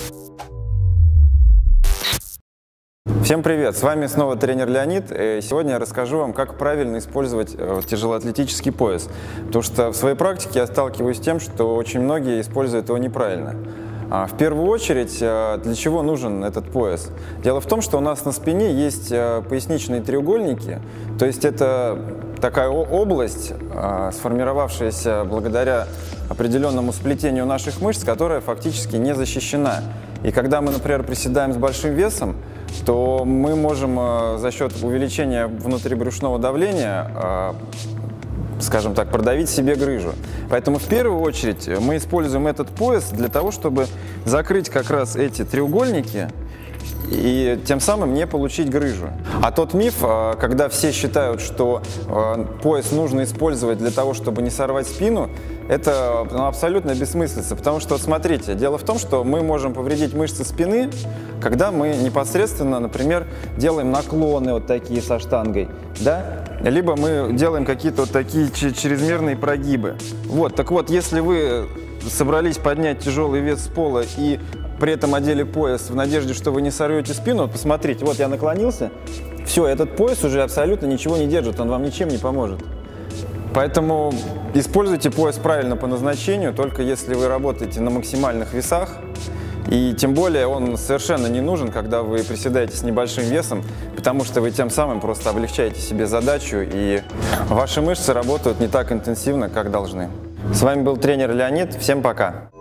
Всем привет! С вами снова тренер Леонид. Сегодня я расскажу вам, как правильно использовать тяжелоатлетический пояс. Потому что в своей практике я сталкиваюсь с тем, что очень многие используют его неправильно. В первую очередь, для чего нужен этот пояс? Дело в том, что у нас на спине есть поясничные треугольники, то есть это такая область, сформировавшаяся благодаря определенному сплетению наших мышц, которая фактически не защищена. И когда мы, например, приседаем с большим весом, то мы можем за счет увеличения внутрибрюшного давления, скажем так, продавить себе грыжу. Поэтому в первую очередь мы используем этот пояс для того, чтобы закрыть как раз эти треугольники и тем самым не получить грыжу. А тот миф, когда все считают, что пояс нужно использовать для того, чтобы не сорвать спину, это абсолютно бессмыслица, потому что, смотрите, дело в том, что мы можем повредить мышцы спины, когда мы непосредственно, например, делаем наклоны вот такие со штангой, да? Либо мы делаем какие-то вот такие чрезмерные прогибы. Вот, так вот, если вы собрались поднять тяжелый вес с пола и при этом одели пояс в надежде, что вы не сорвете спину, вот посмотрите, вот я наклонился, все, этот пояс уже абсолютно ничего не держит, он вам ничем не поможет. Поэтому используйте пояс правильно по назначению, только если вы работаете на максимальных весах. И тем более он совершенно не нужен, когда вы приседаете с небольшим весом, потому что вы тем самым просто облегчаете себе задачу, и ваши мышцы работают не так интенсивно, как должны. С вами был тренер Леонид. Всем пока!